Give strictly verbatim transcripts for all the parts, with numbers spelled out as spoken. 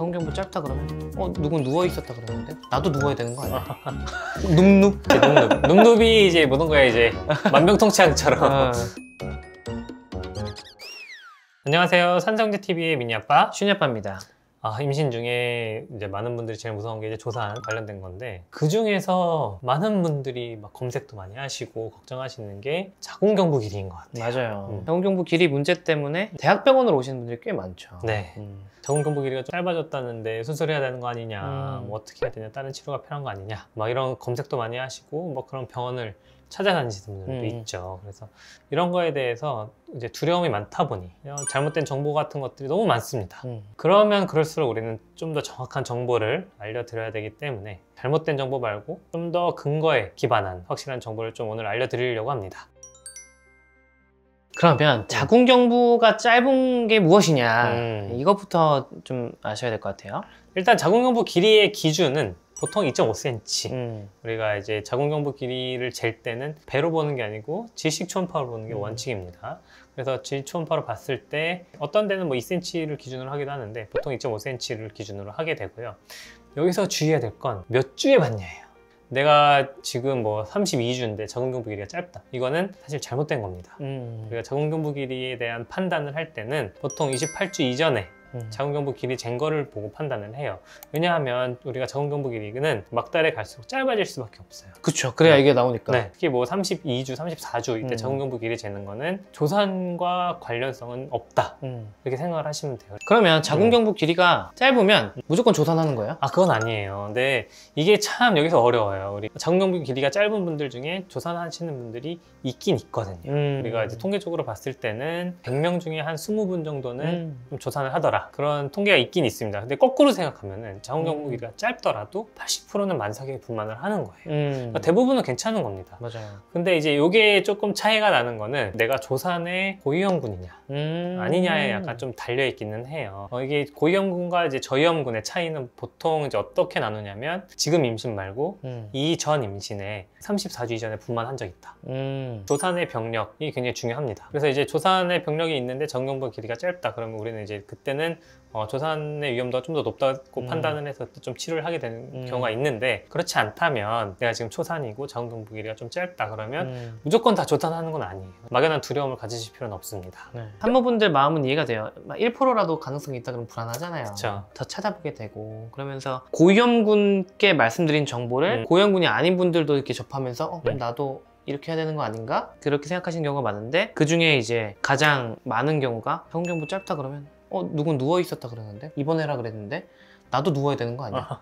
자궁경부 짧다 그러면 어 누군 누워 있었다 그러는데 나도 누워야 되는 거 아니야? 눕눕 눕눕 눕눕이 이제 모든 거에 이제 만병통치약처럼. 아. 안녕하세요, 산성제티비의 미니아빠 슈니아빠입니다. 아, 임신 중에 이제 많은 분들이 제일 무서운 게 이제 조산 관련된 건데, 그 중에서 많은 분들이 막 검색도 많이 하시고 걱정하시는 게 자궁경부 길이인 것 같아요. 맞아요. 음. 자궁경부 길이 문제 때문에 대학병원으로 오시는 분들이 꽤 많죠. 네. 음. 자궁경부 길이가 좀 짧아졌다는데 수술해야 되는 거 아니냐, 음. 뭐 어떻게 해야 되냐, 다른 치료가 필요한 거 아니냐, 막 이런 검색도 많이 하시고 뭐 그런 병원을 찾아다니시는 분들도 음. 있죠. 그래서 이런 거에 대해서 이제 두려움이 많다 보니 잘못된 정보 같은 것들이 너무 많습니다. 음. 그러면 그럴수록 우리는 좀 더 정확한 정보를 알려드려야 되기 때문에 잘못된 정보 말고 좀 더 근거에 기반한 확실한 정보를 좀 오늘 알려드리려고 합니다. 그러면 자궁경부가 짧은 게 무엇이냐, 음. 이것부터 좀 아셔야 될 것 같아요. 일단 자궁경부 길이의 기준은 보통 이 점 오 센티미터. 음. 우리가 이제 자궁경부 길이를 잴 때는 배로 보는 게 아니고 질식 초음파로 보는 게 음. 원칙입니다. 그래서 질 초음파로 봤을 때 어떤 데는 뭐 이 센티미터를 기준으로 하기도 하는데 보통 이 점 오 센티미터를 기준으로 하게 되고요. 여기서 주의해야 될 건 몇 주에 봤냐예요. 내가 지금 뭐 삼십이 주인데 자궁경부 길이가 짧다, 이거는 사실 잘못된 겁니다. 음. 우리가 자궁경부 길이에 대한 판단을 할 때는 보통 이십팔 주 이전에 음. 자궁경부 길이 잰 거를 보고 판단을 해요. 왜냐하면 우리가 자궁경부 길이는 막달에 갈수록 짧아질 수밖에 없어요. 그쵸. 그래야 네. 이게 나오니까. 네. 특히 뭐 삼십이 주, 삼십사 주 이때 음. 자궁경부 길이 재는 거는 조산과 관련성은 없다, 음. 이렇게 생각을 하시면 돼요. 그러면 자궁경부 길이가 짧으면 무조건 조산하는 거예요? 아, 그건 아니에요. 근데 이게 참 여기서 어려워요. 우리 자궁경부 길이가 짧은 분들 중에 조산하시는 분들이 있긴 있거든요. 음. 우리가 이제 통계적으로 봤을 때는 백 명 중에 한 이십 분 정도는 음. 좀 조산을 하더라, 그런 통계가 있긴 있습니다. 근데 거꾸로 생각하면은 자궁경부 음. 길이가 짧더라도 팔십 퍼센트는 만삭에 분만을 하는 거예요. 음. 그러니까 대부분은 괜찮은 겁니다. 맞아요. 근데 이제 이게 조금 차이가 나는 거는 내가 조산의 고위험군이냐 음. 아니냐에 약간 좀 달려 있기는 해요. 어, 이게 고위험군과 이제 저위험군의 차이는 보통 이제 어떻게 나누냐면, 지금 임신 말고 음. 이전 임신에 삼십사 주 이전에 분만한 적 있다. 음. 조산의 병력이 굉장히 중요합니다. 그래서 이제 조산의 병력이 있는데 자궁경부 길이가 짧다 그러면 우리는 이제 그때는 어, 조산의 위험도가 좀 더 높다고 음. 판단을 해서 좀 치료를 하게 되는 음. 경우가 있는데, 그렇지 않다면 내가 지금 초산이고 자궁경부 길이가 좀 짧다 그러면 음. 무조건 다 조산하는 건 아니에요. 막연한 두려움을 가지실 필요는 없습니다. 네. 산모분들 마음은 이해가 돼요. 막 일 퍼센트라도 가능성이 있다 그러면 불안하잖아요. 그쵸. 더 찾아보게 되고, 그러면서 고위험군께 말씀드린 정보를 음. 고위험군이 아닌 분들도 이렇게 접하면서 어, 그럼 네. 나도 이렇게 해야 되는 거 아닌가? 그렇게 생각하시는 경우가 많은데, 그 중에 이제 가장 많은 경우가 자궁경부 짧다 그러면 어 누군 누워 있었다 그러는데 입원해라 그랬는데 나도 누워야 되는 거 아니야?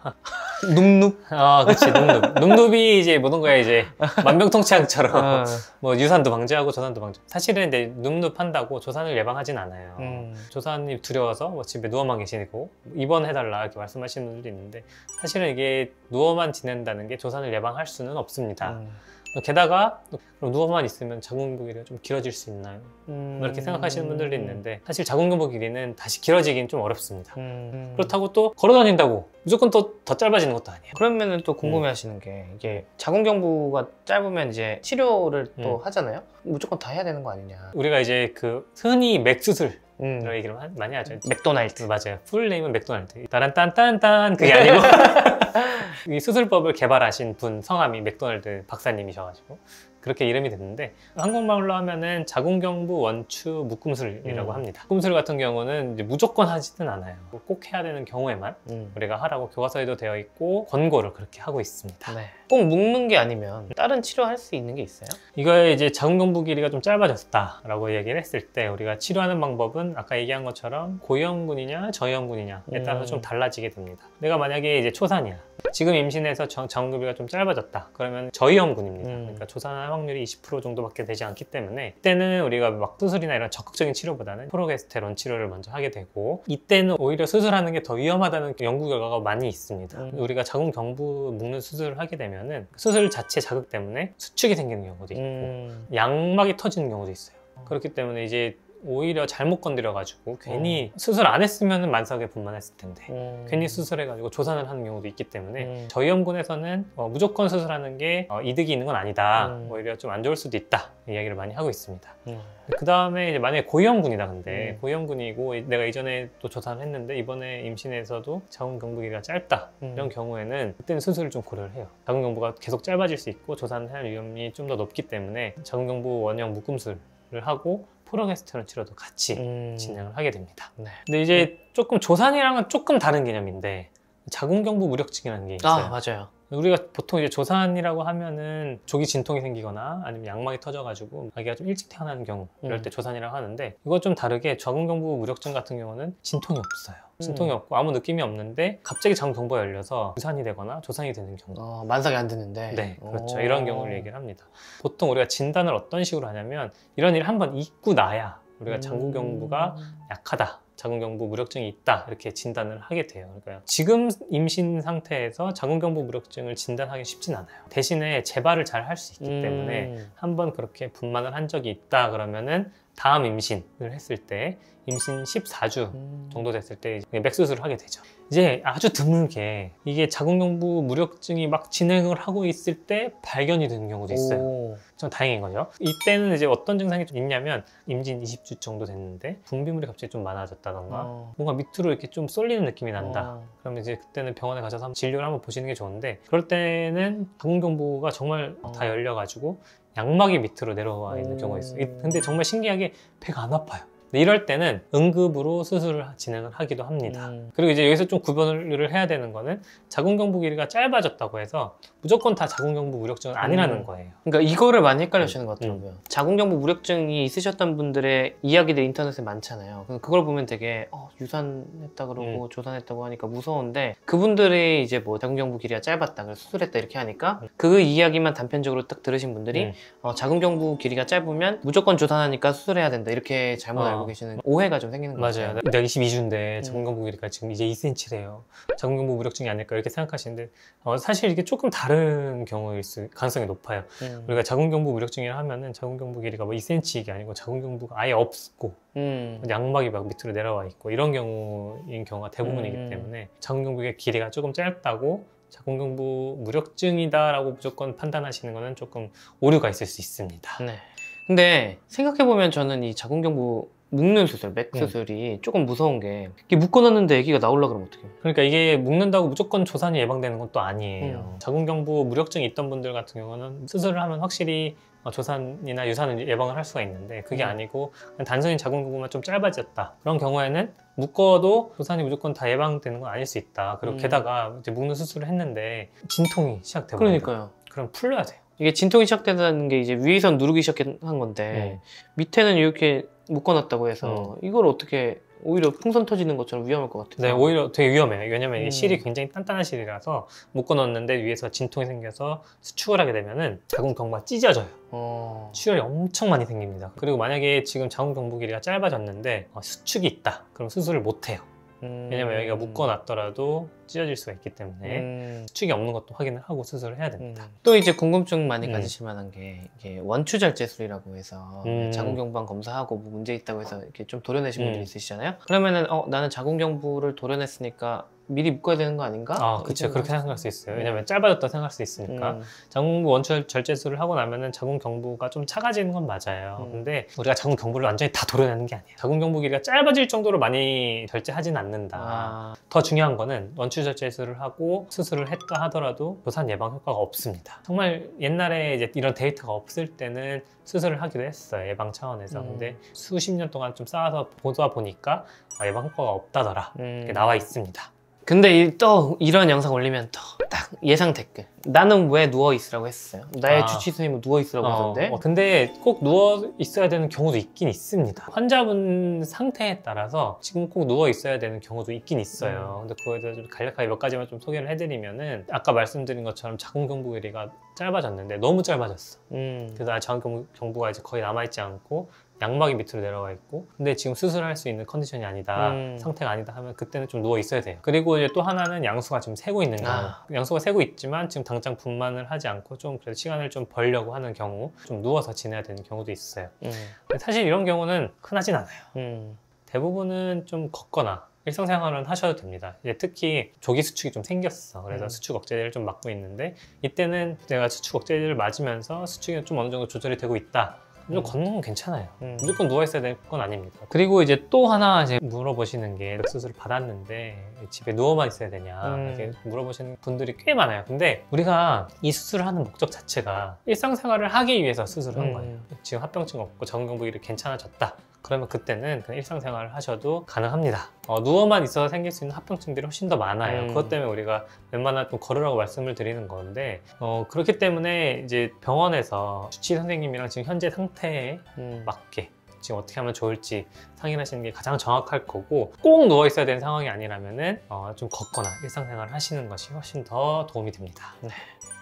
눕눕. 아, 그치. 눕눕. 눕눕이 이제 모든 거에 이제 만병통치약처럼 어. 뭐 유산도 방지하고 조산도 방지. 사실은 이제 눕눕 한다고 조산을 예방하진 않아요. 음. 조산이 두려워서 뭐 집에 누워만 계시고 입원해달라 이렇게 말씀하시는 분들도 있는데, 사실은 이게 누워만 지낸다는 게 조산을 예방할 수는 없습니다. 음. 게다가 그럼 누워만 있으면 자궁경부 길이가 좀 길어질 수 있나요? 음. 뭐 이렇게 생각하시는 분들도 있는데, 사실 자궁경부 길이는 다시 길어지긴 좀 어렵습니다. 음. 그렇다고 또 걸어다닌다고 무조건 또 더 짧아지는 것도 아니에요. 그러면은 또 궁금해하시는 게, 이게 자궁경부가 짧으면 이제 치료를 또 음. 하잖아요. 무조건 다 해야 되는 거 아니냐? 우리가 이제 그 흔히 맥 수술 음. 이런 얘기를 많이 하죠. 맥도날드. 맞아요. 풀네임은 맥도날드. 따란딴딴딴 그게 아니고 이 수술법을 개발하신 분 성함이 맥도날드 박사님이셔가지고 그렇게 이름이 됐는데, 한국말로 하면은 자궁경부 원추 묶음술이라고 음. 합니다. 묶음술 같은 경우는 이제 무조건 하지는 않아요. 꼭 해야 되는 경우에만 음. 우리가 하라고 교과서에도 되어 있고 권고를 그렇게 하고 있습니다. 네. 꼭 묶는 게 아니면 다른 치료할 수 있는 게 있어요? 이거에 이제 자궁경부 길이가 좀 짧아졌다라고 얘기를 했을 때 우리가 치료하는 방법은 아까 얘기한 것처럼 고위험군이냐 저위험군이냐에 따라서 음. 좀 달라지게 됩니다. 내가 만약에 이제 초산이야, 지금 임신해서 자궁경부가 좀 짧아졌다 그러면 저위험군입니다. 음. 그러니까 조산할 확률이 이십 퍼센트 정도밖에 되지 않기 때문에, 이때는 우리가 막 수술이나 이런 적극적인 치료보다는 프로게스테론 치료를 먼저 하게 되고, 이때는 오히려 수술하는 게 더 위험하다는 연구 결과가 많이 있습니다. 음. 우리가 자궁경부 묶는 수술을 하게 되면은 수술 자체 자극 때문에 수축이 생기는 경우도 있고 음. 양막이 터지는 경우도 있어요. 그렇기 때문에 이제 오히려 잘못 건드려가지고 괜히 수술 안 했으면 만삭에 분만했을 텐데 음. 괜히 수술해가지고 조산을 하는 경우도 있기 때문에 음. 저희 연구에서는 어, 무조건 수술하는 게 어, 이득이 있는 건 아니다. 음. 오히려 좀 안 좋을 수도 있다. 이야기를 많이 하고 있습니다. 음. 그 다음에 만약에 고위험군이다. 근데 음. 고위험군이고 내가 이전에 또 조사를 했는데 이번에 임신에서도 자궁경부 길이가 짧다. 음. 이런 경우에는 그때는 수술을 좀 고려를 해요. 자궁경부가 계속 짧아질 수 있고 조산할 위험이 좀 더 높기 때문에 자궁경부 원형 묶음술을 하고 프로게스테론 치료도 같이 음. 진행을 하게 됩니다. 네. 근데 이제 조금 조산이랑은 조금 다른 개념인데 자궁경부 무력증이라는 게 있어요. 아 맞아요. 우리가 보통 이제 조산이라고 하면은 조기 진통이 생기거나 아니면 양막이 터져가지고 아기가 좀 일찍 태어나는 경우 이럴 음. 때 조산이라고 하는데 이거 좀 다르게 자궁경부 무력증 같은 경우는 진통이 없어요. 진통이 음. 없고 아무 느낌이 없는데 갑자기 자궁경부가 열려서 유산이 되거나 조산이 되는 경우. 어, 만삭이 안 듣는데. 네, 그렇죠. 오. 이런 경우를 얘기를 합니다. 보통 우리가 진단을 어떤 식으로 하냐면 이런 일 한번 있고 나야 우리가 음. 자궁경부가 약하다. 자궁경부 무력증이 있다 이렇게 진단을 하게 돼요. 그러니까 지금 임신 상태에서 자궁경부 무력증을 진단하기 쉽진 않아요. 대신에 재발을 잘 할 수 있기 음. 때문에 한번 그렇게 분만을 한 적이 있다 그러면은 다음 임신을 했을 때 임신 십사 주 음. 정도 됐을 때 맥수술을 하게 되죠. 이제 아주 드물게 이게 자궁경부 무력증이 막 진행을 하고 있을 때 발견이 되는 경우도 있어요. 오. 좀 다행인 거죠. 이때는 이제 어떤 증상이 좀 있냐면 임신 이십 주 정도 됐는데 분비물이 갑자기 좀 많아졌다던가 어. 뭔가 밑으로 이렇게 좀 쏠리는 느낌이 난다. 어. 그러면 이제 그때는 병원에 가셔서 한번 진료를 한번 보시는 게 좋은데 그럴 때는 자궁경부가 정말 어. 다 열려가지고 양막이 밑으로 내려와 있는 오. 경우가 있어요. 이- 근데 정말 신기하게 배가 안 아파요. 근데 이럴 때는 응급으로 수술을 진행을 하기도 합니다. 음. 그리고 이제 여기서 좀 구별을 해야 되는 거는 자궁경부 길이가 짧아졌다고 해서 무조건 다 자궁경부 무력증은 아니라는 음. 거예요. 그러니까 이거를 많이 헷갈리시는 것 음. 같더라고요. 자궁경부 무력증이 있으셨던 분들의 이야기들이 인터넷에 많잖아요. 그래서 그걸 보면 되게 어, 유산했다 그러고 음. 조산했다고 하니까 무서운데 그분들이 이제 뭐 자궁경부 길이가 짧았다 그래서 수술했다 이렇게 하니까 음. 그 이야기만 단편적으로 딱 들으신 분들이 음. 어, 자궁경부 길이가 짧으면 무조건 조산하니까 수술해야 된다 이렇게 잘못 어. 알고 계시는 오해가 좀 생기는 것 맞아요. 같아요. 내가 이십이 주인데 음. 자궁경부 길이가 지금 이제 이 센티미터래요. 자궁경부 무력증이 아닐까 이렇게 생각하시는데 어, 사실 이게 조금 다른 경우일 수, 가능성이 높아요. 음. 우리가 자궁경부 무력증이라 하면은 자궁경부 길이가 뭐 이 센티미터 이게 아니고 자궁경부가 아예 없고 음. 양막이 막 밑으로 내려와 있고 이런 경우인 경우가 대부분이기 음. 때문에 자궁경부의 길이가 조금 짧다고 자궁경부 무력증이다라고 무조건 판단하시는 거는 조금 오류가 있을 수 있습니다. 네. 근데 생각해보면 저는 이 자궁경부 묶는 수술, 맥 수술이 조금 무서운 게 이게 묶어놨는데 아기가 나오려 그러면 어떡해요? 그러니까 이게 묶는다고 무조건 조산이 예방되는 건 또 아니에요. 음. 자궁경부 무력증이 있던 분들 같은 경우는 수술을 하면 확실히 어, 조산이나 유산을 예방을 할 수가 있는데 그게 음. 아니고 그냥 단순히 자궁경부만 좀 짧아졌다. 그런 경우에는 묶어도 조산이 무조건 다 예방되는 건 아닐 수 있다. 그리고 음. 게다가 이제 묶는 수술을 했는데 진통이 시작되거든요. 그러니까요. 그럼 풀려야 돼요. 이게 진통이 시작된다는 게 이제 위에선 누르기 시작한 건데 밑에는 이렇게 묶어놨다고 해서 이걸 어떻게 오히려 풍선 터지는 것처럼 위험할 것 같아요. 네, 오히려 되게 위험해요. 왜냐면 이게 음. 실이 굉장히 단단한 실이라서 묶어놓는데 위에서 진통이 생겨서 수축을 하게 되면은 자궁경부가 찢어져요. 어... 출혈이 엄청 많이 생깁니다. 그리고 만약에 지금 자궁경부 길이가 짧아졌는데 어, 수축이 있다. 그럼 수술을 못 해요. 음... 왜냐면 여기가 묶어놨더라도 찢어질 수가 있기 때문에 음... 수축이 없는 것도 확인을 하고 수술을 해야 됩니다. 음. 또 이제 궁금증 많이 음. 가지실 만한 게 이게 원추절제술이라고 해서 음. 자궁경부만 검사하고 뭐 문제 있다고 해서 이렇게 좀 도려내신 음. 분들이 있으시잖아요. 그러면은 어 나는 자궁경부를 도려냈으니까 미리 묶어야 되는 거 아닌가? 아, 이 그렇죠. 그렇게 생각- 생각할 수 있어요. 음. 왜냐면 짧아졌다 생각할 수 있으니까. 음. 자궁경부 원추 절제술을 하고 나면은 자궁경부가 좀 작아지는 건 맞아요. 음. 근데 우리가 자궁경부를 완전히 다 도려내는 게 아니에요. 자궁경부 길이가 짧아질 정도로 많이 절제하진 않는다. 아... 더 중요한 거는 원추 절제술을 하고 수술을 했다 하더라도 조산 예방 효과가 없습니다. 정말 옛날에 이제 이런 데이터가 없을 때는 수술을 하기도 했어요. 예방 차원에서. 음. 근데 수십 년 동안 좀 쌓아서 보다 보니까 예방 효과가 없다더라. 음. 이렇게 나와 있습니다. 근데 이- 또 이런 영상 올리면 또 딱 예상 댓글 나는 왜 누워있으라고 했어요? 나의 아. 주치 선생님은 누워있으라고 어, 하던데 어, 근데 꼭 누워 있어야 되는 경우도 있긴 있습니다. 환자분 상태에 따라서 지금 꼭 누워 있어야 되는 경우도 있긴 있어요. 음. 근데 그거에 대해서 좀 간략하게 몇 가지만 좀 소개를 해드리면은 아까 말씀드린 것처럼 자궁경부 길이가 짧아졌는데 너무 짧아졌어. 음. 그래서 자궁경부가 이제 거의 남아있지 않고 양막이 밑으로 내려와 있고 근데 지금 수술할 수 있는 컨디션이 아니다 음. 상태가 아니다 하면 그때는 좀 누워 있어야 돼요. 그리고 이제 또 하나는 양수가 지금 새고 있는 경우 아. 양수가 새고 있지만 지금 당장 분만을 하지 않고 좀 그래도 시간을 좀 벌려고 하는 경우 좀 누워서 지내야 되는 경우도 있어요. 음. 사실 이런 경우는 흔하진 않아요. 음. 대부분은 좀 걷거나 일상생활은 하셔도 됩니다. 이제 특히 조기 수축이 좀 생겼어. 그래서 음. 수축 억제제를 좀 맞고 있는데 이때는 내가 수축 억제제를 맞으면서 수축이 좀 어느 정도 조절이 되고 있다. 좀 음. 걷는 건 괜찮아요. 음. 무조건 누워 있어야 될 건 아닙니다. 그리고 이제 또 하나 이제 물어보시는 게 수술을 받았는데 집에 누워만 있어야 되냐 음. 이렇게 물어보시는 분들이 꽤 많아요. 근데 우리가 이 수술을 하는 목적 자체가 일상생활을 하기 위해서 수술을 한 음. 거예요. 지금 합병증 없고 적응경부기를 괜찮아졌다. 그러면 그때는 그냥 일상생활을 하셔도 가능합니다. 어, 누워만 있어서 생길 수 있는 합병증들이 훨씬 더 많아요. 음. 그것 때문에 우리가 웬만하면 좀 걸으라고 말씀을 드리는 건데 어, 그렇기 때문에 이제 병원에서 주치의 선생님이랑 지금 현재 상태에 음. 맞게 지금 어떻게 하면 좋을지 상의를 하시는 게 가장 정확할 거고 꼭 누워 있어야 되는 상황이 아니라면은 어, 좀 걷거나 일상생활을 하시는 것이 훨씬 더 도움이 됩니다. 네.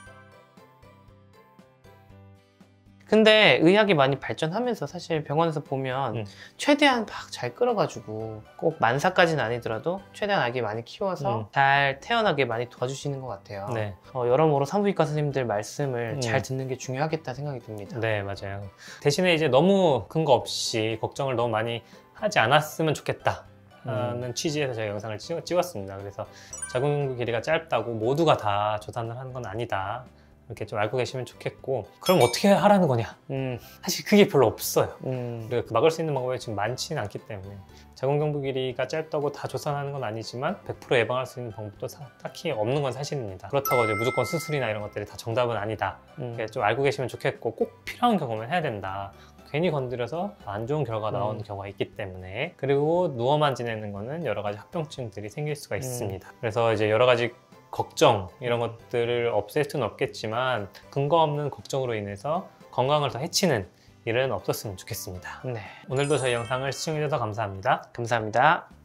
근데 의학이 많이 발전하면서 사실 병원에서 보면 음. 최대한 막 잘 끌어가지고 꼭 만사까지는 아니더라도 최대한 아기 많이 키워서 음. 잘 태어나게 많이 도와주시는 것 같아요. 네. 어, 여러모로 산부인과 선생님들 말씀을 음. 잘 듣는 게 중요하겠다 생각이 듭니다. 네, 맞아요. 대신에 이제 너무 근거 없이 걱정을 너무 많이 하지 않았으면 좋겠다. 하는 음. 취지에서 제가 영상을 찍, 찍었습니다. 그래서 자궁경부 길이가 짧다고 모두가 다 조산을 하는 건 아니다. 이렇게 좀 알고 계시면 좋겠고 그럼 어떻게 하라는 거냐? 음. 사실 그게 별로 없어요. 음. 우리가 막을 수 있는 방법이 지금 많지는 않기 때문에 자궁경부 길이가 짧다고 다 조산하는 건 아니지만 백 퍼센트 예방할 수 있는 방법도 사, 딱히 없는 건 사실입니다. 그렇다고 이제 무조건 수술이나 이런 것들이 다 정답은 아니다. 음. 이렇게 좀 알고 계시면 좋겠고 꼭 필요한 경우만 해야 된다. 괜히 건드려서 안 좋은 결과가 나오는 음. 경우가 있기 때문에 그리고 누워만 지내는 거는 여러 가지 합병증들이 생길 수가 있습니다. 그래서 이제 여러 가지 걱정 이런 것들을 없앨 수는 없겠지만 근거 없는 걱정으로 인해서 건강을 더 해치는 일은 없었으면 좋겠습니다. 네. 오늘도 저희 영상을 시청해주셔서 감사합니다. 감사합니다.